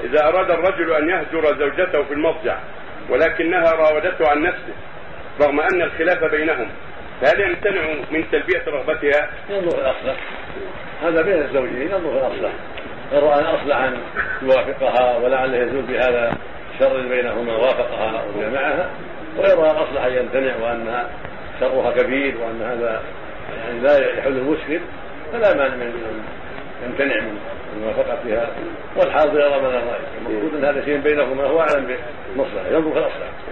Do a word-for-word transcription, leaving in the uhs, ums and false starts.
إذا أراد الرجل أن يهجر زوجته في المضجع ولكنها راودته عن نفسه رغم أن الخلاف بينهم، فهل يمتنع من تلبية رغبتها؟ ينظر الأصلح، هذا بين الزوجين، ينظر الأصلح، يرى أن أصلح أن يوافقها ولعله يزول بهذا الشر بينهما وافقها وجمعها، ويرى الأصلح أن يمتنع وأنها شرها كبير وأن هذا يعني لا يحل المشكل، فلا مانع من يمتنع من موافقتها، والحاضر يرى من الرأي، المفروض أن هذا شيء بينهما هو أعلم بالمصلحة، ينظر الأصلح.